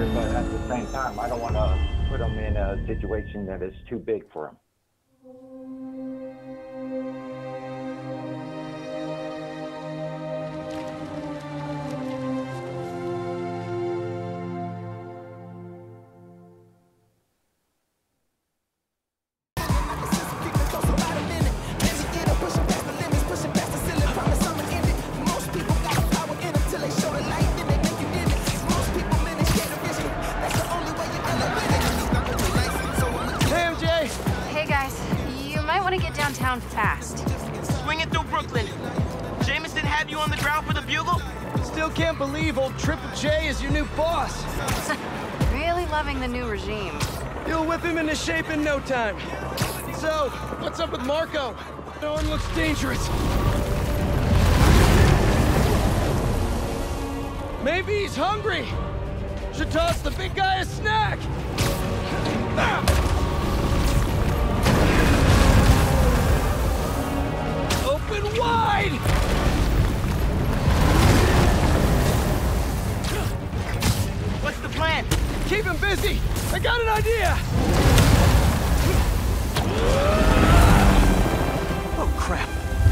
here, but at the same time, I don't want to put him in a situation that is too big for him. Downtown fast. Swing it through Brooklyn. Jameson have you on the ground for the bugle? Still can't believe old Triple J is your new boss. Really loving the new regime. You'll whip him into shape in no time. So, what's up with Marco? No one looks dangerous. Maybe he's hungry. Should toss the big guy a snack. Open wide! What's the plan? Keep him busy! I got an idea! Oh, crap.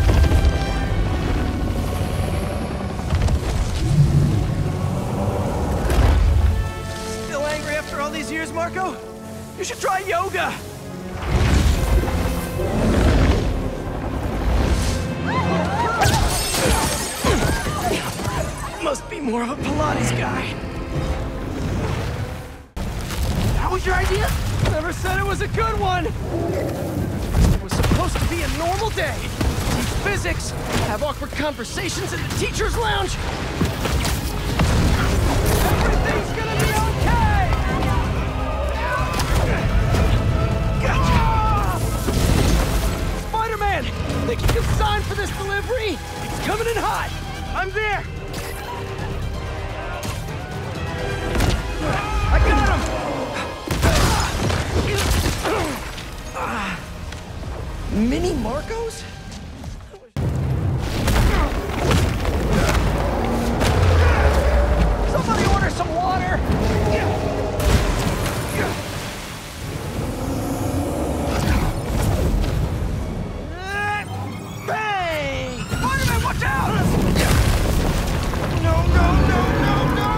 Still angry after all these years, Marco? You should try yoga! Must be more of a Pilates guy. That was your idea? Never said it was a good one. It was supposed to be a normal day. Teach physics, have awkward conversations in the teacher's lounge. Everything's gonna be okay! Gotcha! Spider-Man! Think you can sign for this delivery? It's coming in hot! I'm there! I got him! Mini Marcos? Somebody order some water! Bang! Spider-Man, watch out! No, no, no, no, no!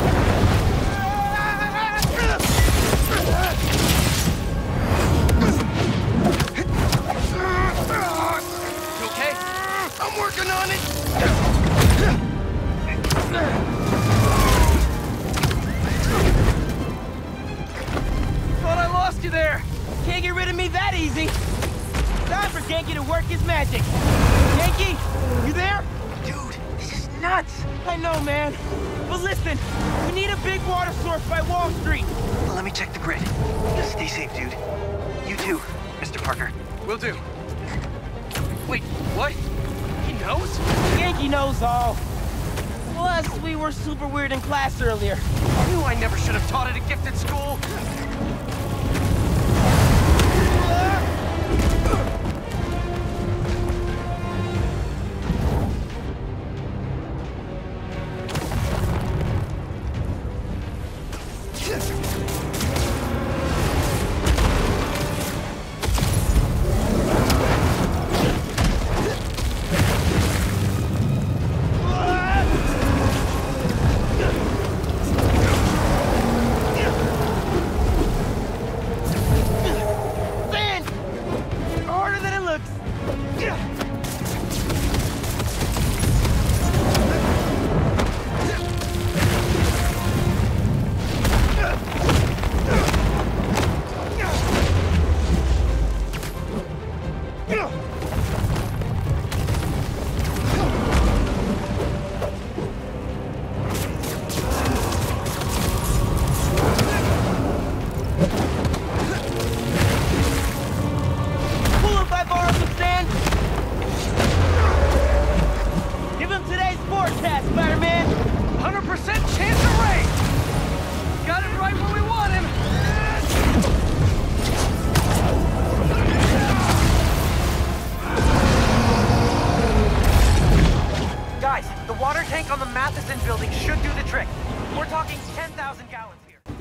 You okay? I'm working on it! Thought I lost you there! Can't get rid of me that easy! Time for Genki to work his magic! Genki, you there? Dude, this is nuts! I know, man. But listen, we need a big water source by Wall Street. Let me check the grid. Stay safe, dude. You too, Mr. Parker. Will do. Wait, what? He knows? Genki knows all. Plus, we were super weird in class earlier. I knew I never should have taught at a gifted school. Guys, the water tank on the Matheson building should do the trick. We're talking 10,000 gallons here.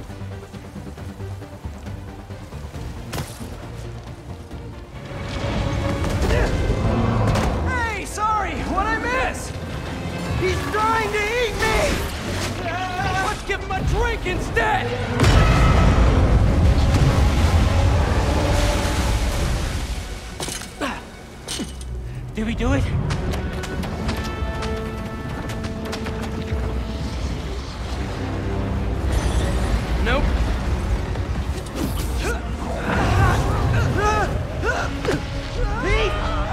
drink instead! Did we do it? Nope. Pete!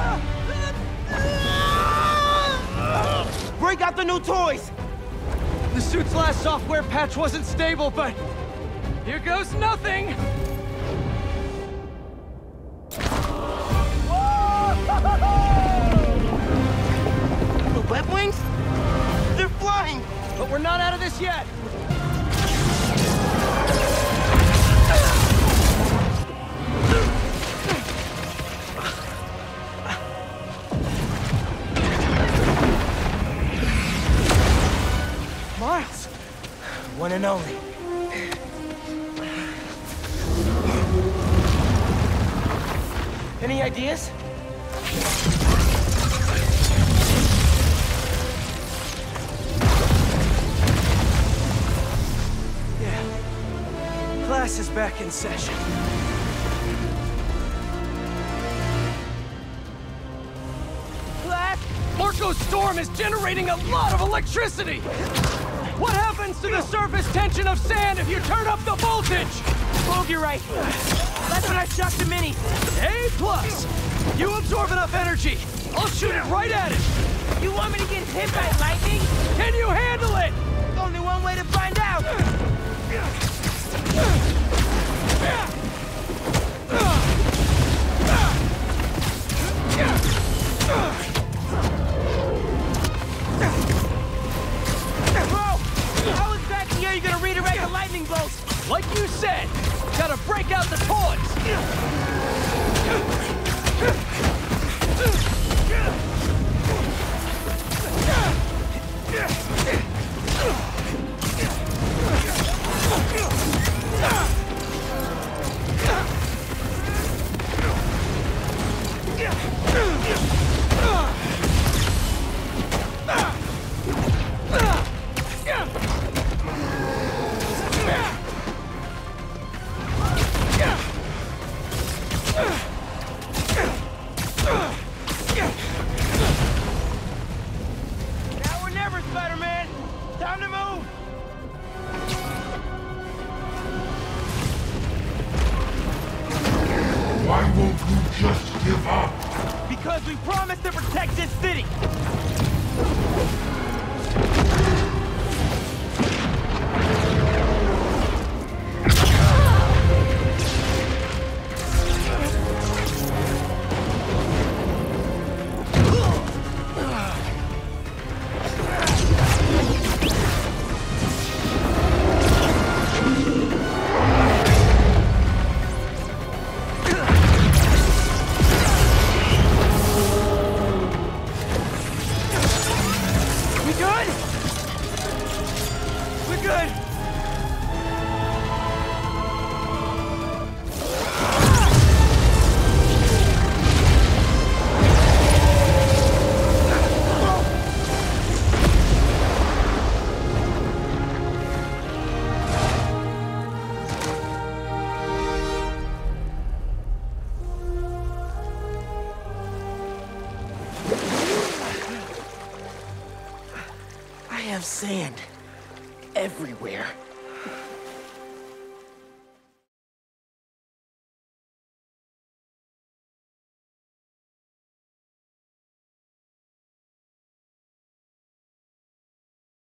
Break out the new toys! The suit's last software patch wasn't stable, but here goes nothing! The web wings? They're flying! But we're not out of this yet! Miles! One and only. Any ideas? Yeah. Class is back in session. Class? Marco's storm is generating a lot of electricity! What happens to the surface tension of sand if you turn up the voltage? Oh, you're right. That's when I shocked the mini. A+. You absorb enough energy. I'll shoot it right at it. You want me to get hit by lightning? Can you handle it? There's only one way to find out. Bro, how exactly are you gonna redirect the lightning bolts? Like you said, gotta break out the toys. Now or never, Spider-Man. Time to move. Why won't you just give up? Because we promised to protect this city. We good? We're good. I have sand everywhere.